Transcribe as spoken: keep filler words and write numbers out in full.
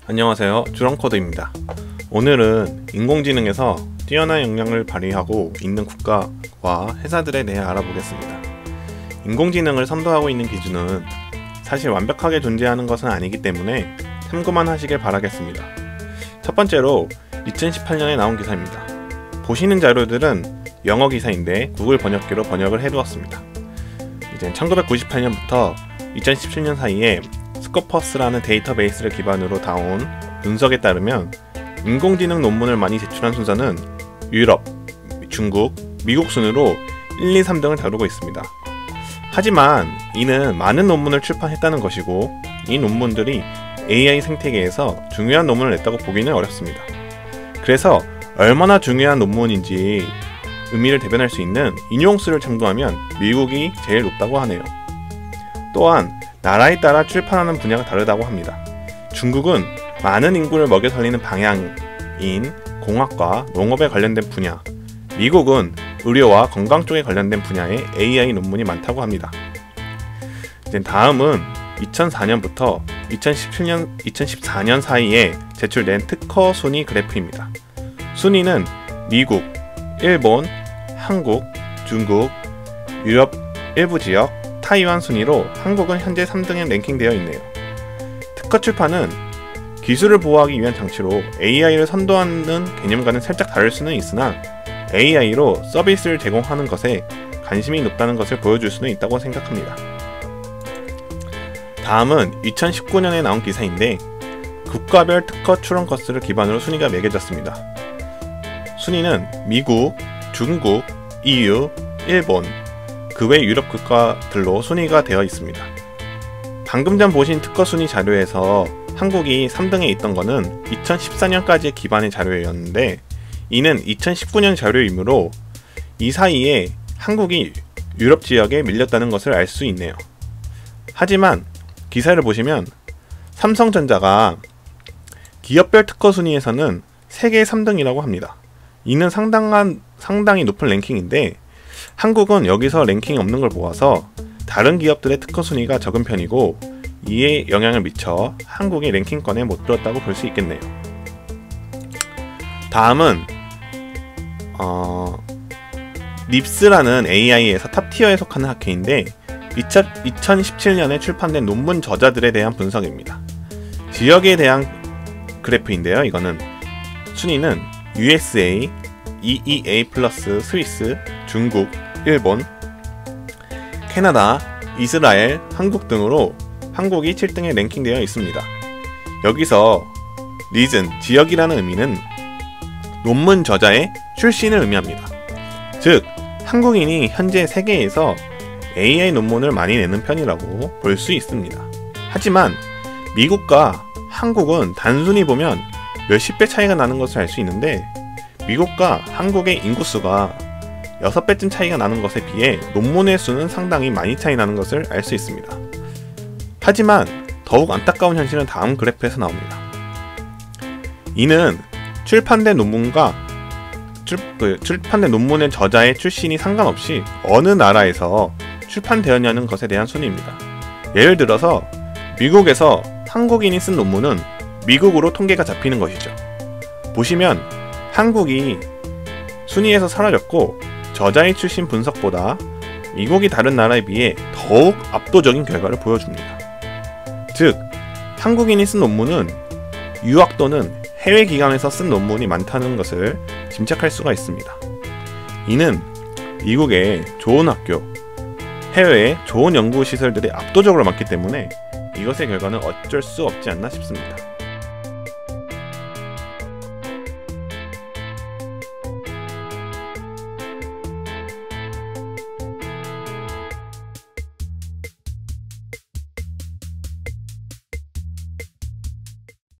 안녕하세요, 주렁코드입니다. 오늘은 인공지능에서 뛰어난 역량을 발휘하고 있는 국가와 회사들에 대해 알아보겠습니다. 인공지능을 선도하고 있는 기준은 사실 완벽하게 존재하는 것은 아니기 때문에 참고만 하시길 바라겠습니다. 첫 번째로 이천십팔 년에 나온 기사입니다. 보시는 자료들은 영어 기사인데 구글 번역기로 번역을 해두었습니다. 이제 천구백구십팔 년부터 이천십칠 년 사이에 스코퍼스라는 데이터베이스를 기반으로 다운 분석에 따르면 인공지능 논문을 많이 제출한 순서는 유럽, 중국, 미국 순으로 일, 이, 삼 등을 다루고 있습니다. 하지만 이는 많은 논문을 출판했다는 것이고 이 논문들이 에이아이 생태계에서 중요한 논문을 냈다고 보기는 어렵습니다. 그래서 얼마나 중요한 논문인지 의미를 대변할 수 있는 인용수를 참고하면 미국이 제일 높다고 하네요. 또한 나라에 따라 출판하는 분야가 다르다고 합니다. 중국은 많은 인구를 먹여 살리는 방향인 공학과 농업에 관련된 분야, 미국은 의료와 건강 쪽에 관련된 분야의 에이아이 논문이 많다고 합니다. 이제 다음은 이천사 년부터 이천십칠 년, 이천십사 년 사이에 제출된 특허 순위 그래프입니다. 순위는 미국, 일본, 한국, 중국, 유럽 일부 지역, 타이완 순위로 한국은 현재 삼 등에 랭킹되어 있네요. 특허 출판은 기술을 보호하기 위한 장치로 에이아이를 선도하는 개념과는 살짝 다를 수는 있으나 에이아이로 서비스를 제공하는 것에 관심이 높다는 것을 보여줄 수는 있다고 생각합니다. 다음은 이천십구 년에 나온 기사인데 국가별 특허 출원 건수를 기반으로 순위가 매겨졌습니다. 순위는 미국, 중국, 이유, 일본, 그 외 유럽 국가들로 순위가 되어 있습니다. 방금 전 보신 특허 순위 자료에서 한국이 삼 등에 있던 것은 이천십사 년까지의 기반의 자료였는데 이는 이천십구 년 자료이므로 이 사이에 한국이 유럽 지역에 밀렸다는 것을 알 수 있네요. 하지만 기사를 보시면 삼성전자가 기업별 특허 순위에서는 세계 삼 등이라고 합니다. 이는 상당한, 상당히 높은 랭킹인데 한국은 여기서 랭킹이 없는 걸 보아서 다른 기업들의 특허 순위가 적은 편이고 이에 영향을 미쳐 한국이 랭킹권에 못 들었다고 볼 수 있겠네요. 다음은 어, 립스라는 에이아이에서 탑티어에 속하는 학회인데 이천십칠 년에 출판된 논문 저자들에 대한 분석입니다. 지역에 대한 그래프인데요. 이거는 순위는 유에스에이, 이이에이 플러스 스위스, 중국, 일본, 캐나다, 이스라엘, 한국 등으로 한국이 칠 등에 랭킹되어 있습니다. 여기서 리즌, 지역이라는 의미는 논문 저자의 출신을 의미합니다. 즉, 한국인이 현재 세계에서 에이아이 논문을 많이 내는 편이라고 볼 수 있습니다. 하지만 미국과 한국은 단순히 보면 몇십 배 차이가 나는 것을 알 수 있는데 미국과 한국의 인구수가 여섯 배쯤 차이가 나는 것에 비해 논문의 수는 상당히 많이 차이 나는 것을 알 수 있습니다. 하지만 더욱 안타까운 현실은 다음 그래프에서 나옵니다. 이는 출판된 논문과 출, 그, 출판된 논문의 저자의 출신이 상관없이 어느 나라에서 출판되었냐는 것에 대한 순위입니다. 예를 들어서 미국에서 한국인이 쓴 논문은 미국으로 통계가 잡히는 것이죠. 보시면 한국이 순위에서 사라졌고 저자의 출신 분석보다 미국이 다른 나라에 비해 더욱 압도적인 결과를 보여줍니다. 즉, 한국인이 쓴 논문은 유학 또는 해외 기관에서 쓴 논문이 많다는 것을 짐작할 수가 있습니다. 이는 미국의 좋은 학교, 해외에 좋은 연구시설들이 압도적으로 많기 때문에 이것의 결과는 어쩔 수 없지 않나 싶습니다.